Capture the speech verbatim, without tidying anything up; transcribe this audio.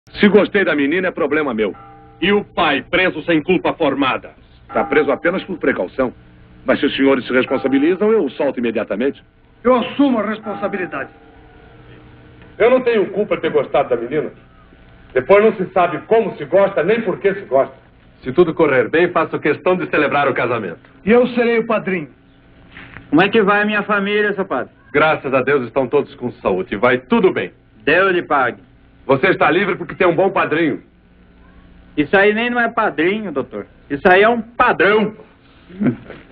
Se gostei da menina, é problema meu. E o pai, preso sem culpa formada? Está preso apenas por precaução. Mas se os senhores se responsabilizam, eu o solto imediatamente. Eu assumo a responsabilidade. Eu não tenho culpa de ter gostado da menina. Depois não se sabe como se gosta, nem por que se gosta. Se tudo correr bem, faço questão de celebrar o casamento. E eu serei o padrinho. Como é que vai a minha família, seu padre? Graças a Deus estão todos com saúde. Vai tudo bem. Deus lhe pague. Você está livre porque tem um bom padrinho. Isso aí nem não é padrinho, doutor. Isso aí é um padrão.